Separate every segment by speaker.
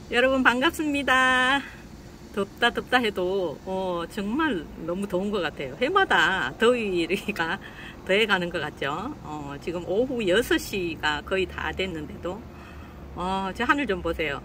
Speaker 1: 여러분 반갑습니다. 덥다 해도 정말 너무 더운 것 같아요. 해마다 더위가 더해가는 것 같죠. 지금 오후 6시가 거의 다 됐는데도 저 하늘 좀 보세요.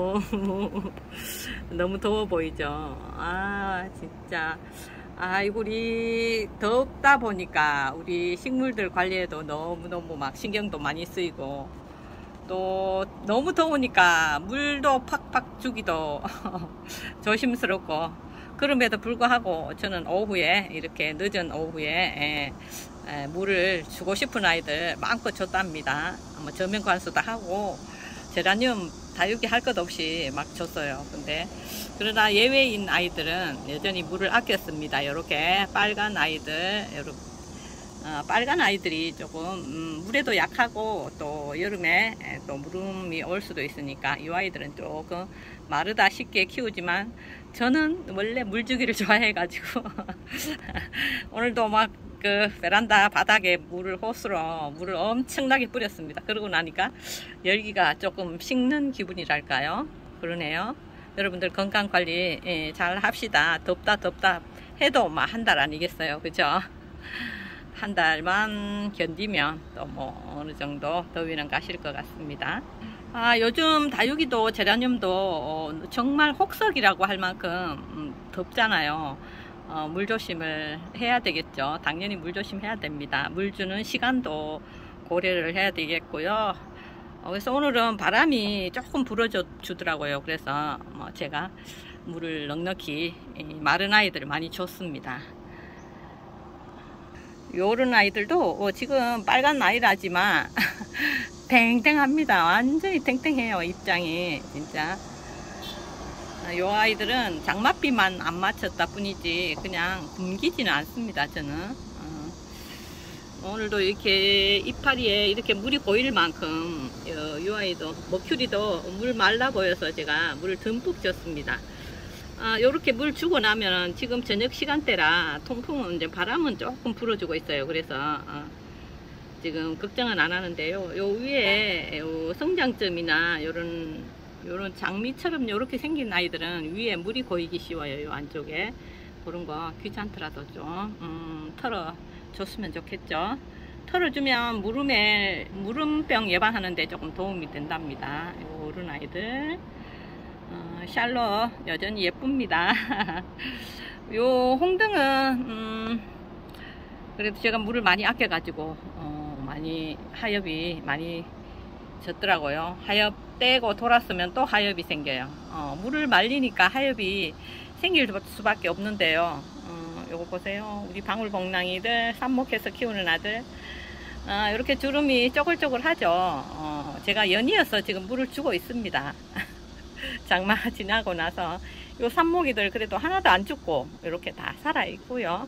Speaker 1: 너무 더워 보이죠. 진짜 우리 덥다 보니까 우리 식물들 관리에도 너무너무 막 신경도 많이 쓰이고, 또 너무 더우니까 물도 팍팍 주기도 조심스럽고, 그럼에도 불구하고 저는 오후에, 이렇게 늦은 오후에 물을 주고 싶은 아이들 마음껏 줬답니다. 저면 관수도 하고 제라늄 다육이 할 것 없이 막 줬어요. 근데 그러나 예외인 아이들은 여전히 물을 아꼈습니다. 이렇게 빨간 아이들, 빨간 아이들이 조금 물에도 약하고, 또 여름에 또 무름이 올 수도 있으니까 이 아이들은 조금 마르다 쉽게 키우지만, 저는 원래 물주기를 좋아해 가지고 오늘도 막 그 베란다 바닥에 호스로 물을 엄청나게 뿌렸습니다. 그러고 나니까 열기가 조금 식는 기분이랄까요? 그러네요. 여러분들 건강관리 잘 합시다. 덥다 해도 막 한 달 아니겠어요, 그죠? 한 달만 견디면 또 뭐 어느 정도 더위는 가실 것 같습니다. 요즘 다육이도 제라늄도 정말 혹석이라고 할 만큼 덥잖아요. 물 조심을 해야 되겠죠. 당연히 물 조심해야 됩니다. 물 주는 시간도 고려를 해야 되겠고요. 그래서 오늘은 바람이 조금 불어주더라고요. 그래서 제가 물을 넉넉히 마른 아이들 많이 줬습니다. 요런 아이들도 지금 빨간 아이라지만 탱탱합니다. 완전히 탱탱해요. 입장이 진짜. 요 아이들은 장맛비만 안 맞췄다 뿐이지 그냥 굶기지는 않습니다. 저는 오늘도 이렇게 이파리에 이렇게 물이 고일 만큼 요 아이도 머큐리도 물 말라 보여서 제가 물을 듬뿍 줬습니다. 요렇게 물 주고 나면 지금 저녁 시간대라 통풍은 이제 바람은 조금 불어주고 있어요. 그래서 지금 걱정은 안 하는데요. 요 위에 요 성장점이나 요런 장미처럼 요렇게 생긴 아이들은 위에 물이 고이기 쉬워요. 요 안쪽에 그런 거 귀찮더라도 좀 털어 줬으면 좋겠죠. 털어주면 무름병 예방하는데 조금 도움이 된답니다. 요런 아이들. 샬롯 여전히 예쁩니다. 요 홍등은 그래도 제가 물을 많이 아껴 가지고 많이 하엽이 많이 졌더라고요. 하엽 떼고 돌았으면 또 하엽이 생겨요. 물을 말리니까 하엽이 생길 수밖에 없는데요. 요거 보세요. 우리 방울복랑이들 삽목해서 키우는 아들, 이렇게 주름이 쪼글쪼글 하죠. 제가 연이어서 지금 물을 주고 있습니다. 장마 지나고 나서 요 삽목이들 그래도 하나도 안 죽고 이렇게 다 살아 있고요.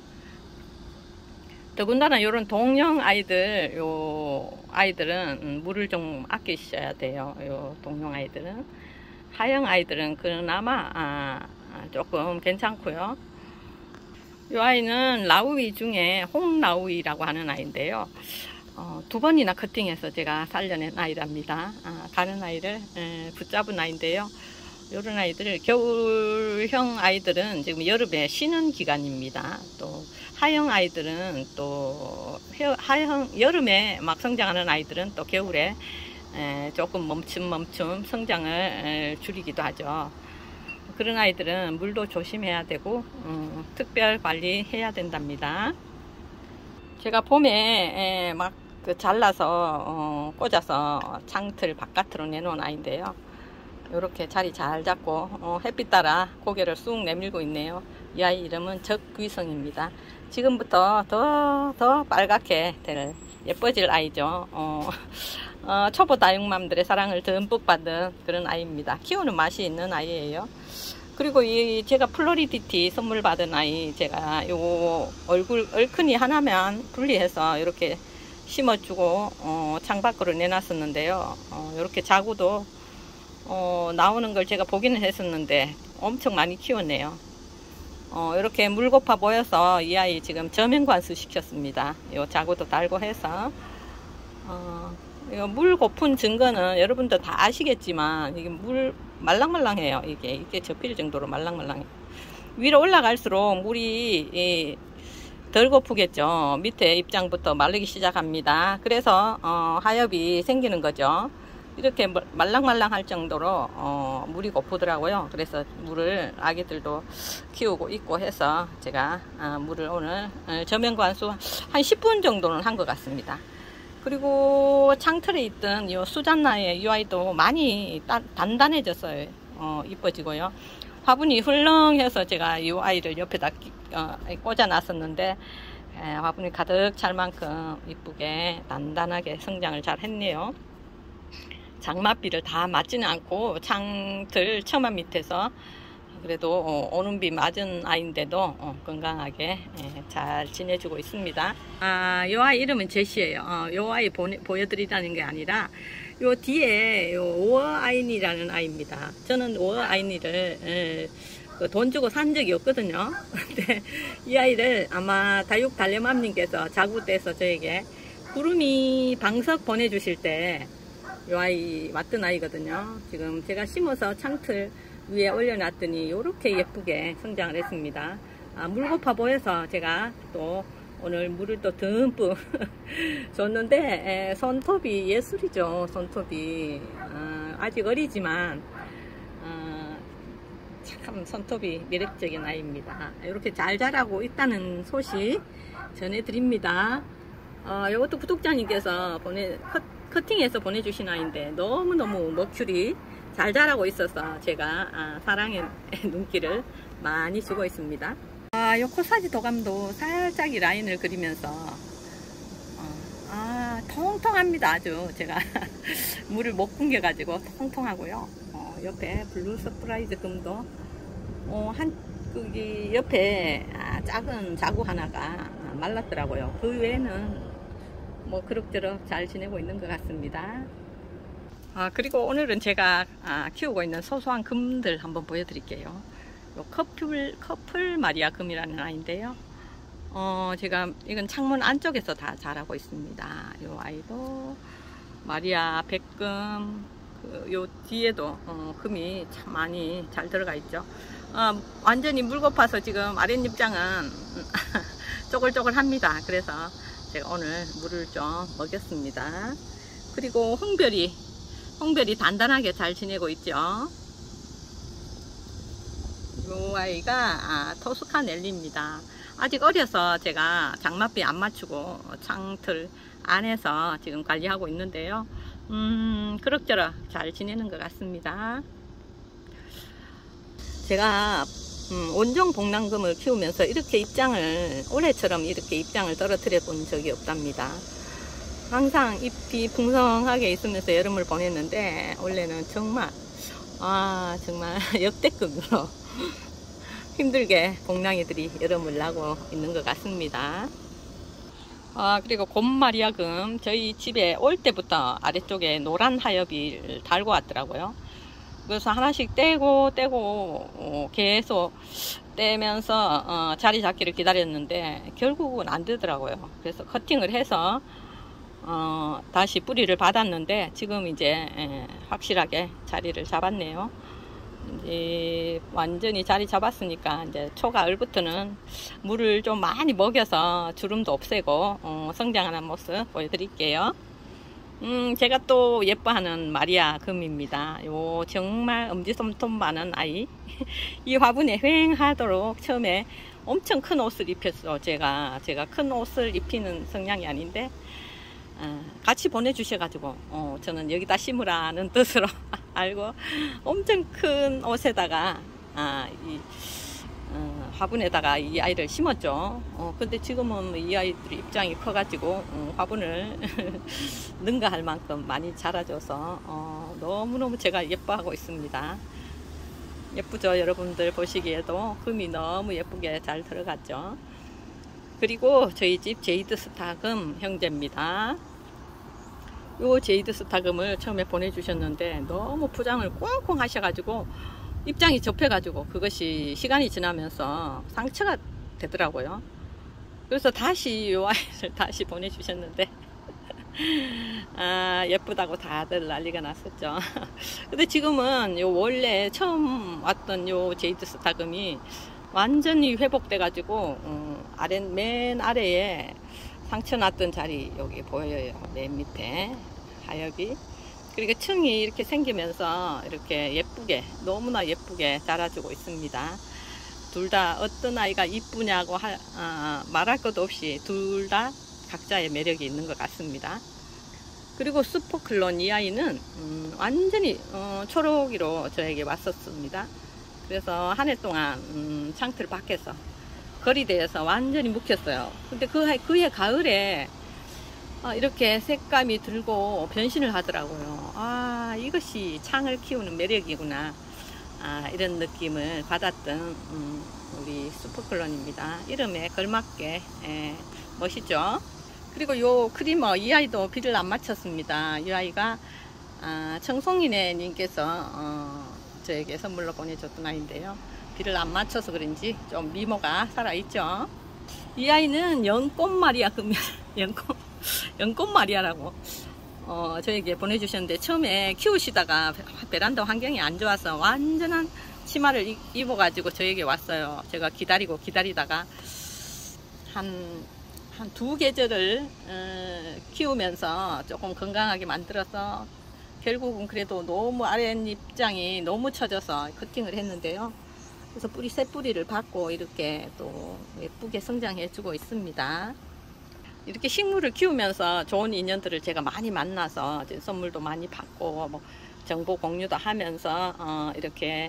Speaker 1: 더군다나 요런 동형 아이들, 요 아이들은 물을 좀 아끼셔야 돼요. 요 동형 아이들은. 하형 아이들은 그나마 조금 괜찮고요. 요 아이는 라우이 중에 홍라우이라고 하는 아이인데요. 2번이나 커팅해서 제가 살려낸 아이랍니다. 가는 아이를 붙잡은 아이인데요. 요런 아이들, 겨울형 아이들은 지금 여름에 쉬는 기간입니다. 또 하형 아이들은 또 여름에 막 성장하는 아이들은 또 겨울에 조금 멈춤 성장을 줄이기도 하죠. 그런 아이들은 물도 조심해야 되고 특별 관리해야 된답니다. 제가 봄에 막 잘라서 꽂아서 창틀 바깥으로 내놓은 아이인데요. 이렇게 자리 잘 잡고 햇빛 따라 고개를 쑥 내밀고 있네요. 이 아이 이름은 적귀성입니다. 지금부터 더 빨갛게 될 예뻐질 아이죠. 초보 다육맘들의 사랑을 듬뿍 받은 그런 아이입니다. 키우는 맛이 있는 아이예요. 그리고 제가 플로리디티 선물 받은 아이, 제가 요 얼굴 얼큰이 하나만 분리해서 이렇게 심어주고 창밖으로 내놨었는데요. 이렇게 자구도 나오는 걸 제가 보기는 했었는데 엄청 많이 키웠네요. 이렇게 물고파 보여서 이 아이 지금 저면관수 시켰습니다. 요 자구도 달고 해서 물 고픈 증거는 여러분들 다 아시겠지만, 이게 물 말랑말랑해요. 이게 접힐 정도로 말랑말랑해요. 위로 올라갈수록 물이 덜 고프겠죠. 밑에 입장부터 마르기 시작합니다. 그래서 하엽이 생기는 거죠. 이렇게 말랑말랑 할 정도로 물이 고프더라고요. 그래서 물을 아기들도 키우고 있고 해서 제가 물을 오늘 저면관수 한 10분 정도는 한 것 같습니다. 그리고 창틀에 있던 이 수잔나의 이 아이도 많이 단단해졌어요. 이뻐지고요. 화분이 훌렁해서 제가 이 아이를 옆에다 꽂아 놨었는데 화분이 가득 찰 만큼 이쁘게 단단하게 성장을 잘 했네요. 장맛비를 다 맞지는 않고 창틀 처마 밑에서 그래도 오는 비 맞은 아이인데도 건강하게 잘 지내주고 있습니다. 요 아이 이름은 제시예요. 요 아이 보여드리라는 게 아니라 요 뒤에 요 오어아이니라는 아이입니다. 저는 오어아이니를 돈 주고 산 적이 없거든요. 근데 이 아이를 아마 다육달래맘님께서 자구떼서 저에게 구름이 방석 보내주실 때 요 아이 왔던 아이거든요. 지금 제가 심어서 창틀 위에 올려놨더니 이렇게 예쁘게 성장을 했습니다. 물 고파 보여서 제가 또 오늘 물을 또 듬뿍 줬는데 손톱이 예술이죠. 손톱이 아직 어리지만 참 손톱이 매력적인 아이입니다. 이렇게 잘 자라고 있다는 소식 전해드립니다. 이것도 구독자님께서 커팅해서 보내주신 아이인데 너무너무 머큐리 잘 자라고 있어서 제가 사랑의 눈길을 많이 주고 있습니다. 요 코사지 도감도 살짝 이 라인을 그리면서 통통합니다. 아주 제가 물을 못 굶겨 가지고 통통하고요. 옆에 블루 서프라이즈 금도 거기 옆에 작은 자구 하나가 말랐더라고요. 그 외에는 뭐 그럭저럭 잘 지내고 있는 것 같습니다. 그리고 오늘은 제가 키우고 있는 소소한 금들 한번 보여드릴게요. 요 커플 마리아 금이라는 아이인데요. 제가 이건 창문 안쪽에서 다 자라고 있습니다. 요 아이도 마리아 백금, 요 뒤에도 금이 참 많이 잘 들어가 있죠. 완전히 물 고파서 지금 아랫입장은 쪼글쪼글합니다. 그래서 제가 오늘 물을 좀 먹였습니다. 그리고 홍별이 단단하게 잘 지내고 있죠. 이 아이가 토스카넬리입니다. 아직 어려서 제가 장맛비 안 맞추고 창틀 안에서 지금 관리하고 있는데요. 그럭저럭 잘 지내는 것 같습니다. 제가 온종 복랑금을 키우면서 이렇게 올해처럼 이렇게 입장을 떨어뜨려 본 적이 없답니다. 항상 잎이 풍성하게 있으면서 여름을 보냈는데 올해는 정말 역대급으로 힘들게 복랑이들이 여름을 나고 있는 것 같습니다. 그리고 곰마리아금 저희 집에 올 때부터 아래쪽에 노란 하엽이 달고 왔더라고요. 그래서 하나씩 떼고 계속 떼면서 자리 잡기를 기다렸는데 결국은 안 되더라고요. 그래서 커팅을 해서 다시 뿌리를 받았는데 지금 이제 확실하게 자리를 잡았네요. 이제 완전히 자리 잡았으니까 이제 초가을부터는 물을 좀 많이 먹여서 주름도 없애고 성장하는 모습 보여드릴게요. 제가 또 예뻐하는 마리아 금입니다. 요 정말 엄지손톱 많은 아이. 이 화분에 휑하도록 처음에 엄청 큰 옷을 입혔어. 제가 큰 옷을 입히는 성향이 아닌데 같이 보내주셔가지고 저는 여기다 심으라는 뜻으로 알고 엄청 큰 옷에다가 화분에다가 이 아이를 심었죠. 근데 지금은 이 아이들이 입장이 커가지고 화분을 능가할 만큼 많이 자라줘서 너무너무 제가 예뻐하고 있습니다. 예쁘죠? 여러분들 보시기에도 금이 너무 예쁘게 잘 들어갔죠. 그리고 저희 집 제이드 스타금 형제입니다. 요 제이드 스타금을 처음에 보내주셨는데 너무 포장을 꽁꽁 하셔가지고 입장이 접해가지고 그것이 시간이 지나면서 상처가 되더라고요. 그래서 다시 요 아이를 다시 보내주셨는데 아, 예쁘다고 다들 난리가 났었죠. 근데 지금은 요 원래 처음 왔던 요 제이드 스타금이 완전히 회복돼 가지고 맨 아래에 상처 났던 자리 여기 보여요. 맨 밑에 하엽이. 그리고 층이 이렇게 생기면서 이렇게 예쁘게, 너무나 예쁘게 자라주고 있습니다. 둘 다 어떤 아이가 이쁘냐고 말할 것도 없이 둘 다 각자의 매력이 있는 것 같습니다. 그리고 슈퍼클론 이 아이는 완전히 초록이로 저에게 왔었습니다. 그래서 한 해 동안 창틀 밖에서 거리대에서 완전히 묵혔어요. 근데 그해 가을에 이렇게 색감이 들고 변신을 하더라고요. 아, 이것이 창을 키우는 매력이구나. 이런 느낌을 받았던 우리 슈퍼클론입니다. 이름에 걸맞게 멋있죠. 그리고 요 크리머 이 아이도 비를 안 맞췄습니다. 이 아이가 청송이네 님께서 저에게 선물로 보내줬던 아이인데요. 비를 안 맞춰서 그런지 좀 미모가 살아있죠. 이 아이는 연꽃마리아 금연 연꽃마리아라고 저에게 보내주셨는데, 처음에 키우시다가 베란다 환경이 안 좋아서 완전한 치마를 입어가지고 저에게 왔어요. 제가 기다리다가 한 두 계절을 키우면서 조금 건강하게 만들어서 결국은 그래도 너무 아랫잎장이 너무 처져서 커팅을 했는데요. 그래서 새 뿌리를 받고 이렇게 또 예쁘게 성장해 주고 있습니다. 이렇게 식물을 키우면서 좋은 인연들을 제가 많이 만나서 선물도 많이 받고 뭐 정보 공유도 하면서 이렇게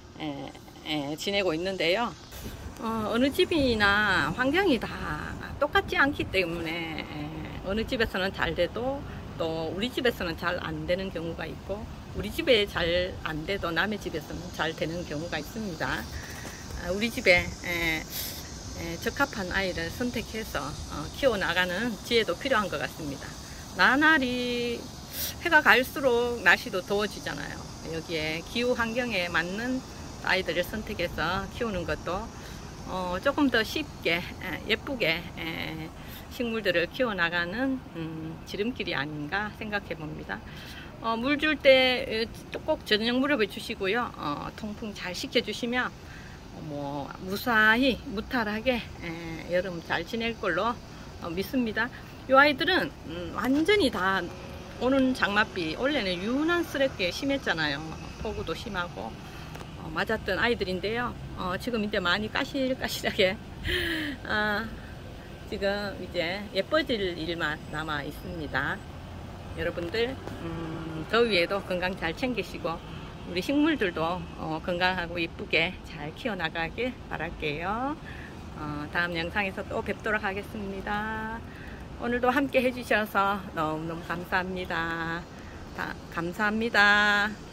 Speaker 1: 지내고 있는데요. 어느 집이나 환경이 다 똑같지 않기 때문에 어느 집에서는 잘 돼도 또 우리 집에서는 잘 안 되는 경우가 있고, 우리 집에 잘 안 돼도 남의 집에서는 잘 되는 경우가 있습니다. 우리 집에 적합한 아이를 선택해서 키워나가는 지혜도 필요한 것 같습니다. 나날이 해가 갈수록 날씨도 더워지잖아요. 여기에 기후 환경에 맞는 아이들을 선택해서 키우는 것도 조금 더 쉽게 예쁘게 식물들을 키워나가는 지름길이 아닌가 생각해 봅니다. 물 줄 때 꼭 저녁 무렵에 주시고요. 통풍 잘 시켜주시면 뭐 무사히 무탈하게 여름 잘 지낼 걸로 믿습니다. 이 아이들은 완전히 다 오는 장맛비 원래는 유난스럽게 심했잖아요. 폭우도 심하고 맞았던 아이들인데요. 지금 이제 많이 까실까실하게 지금 이제 예뻐질 일만 남아 있습니다. 여러분들 더위에도 건강 잘 챙기시고 우리 식물들도 건강하고 이쁘게 잘 키워나가길 바랄게요. 다음 영상에서 또 뵙도록 하겠습니다. 오늘도 함께 해주셔서 너무너무 감사합니다. 감사합니다.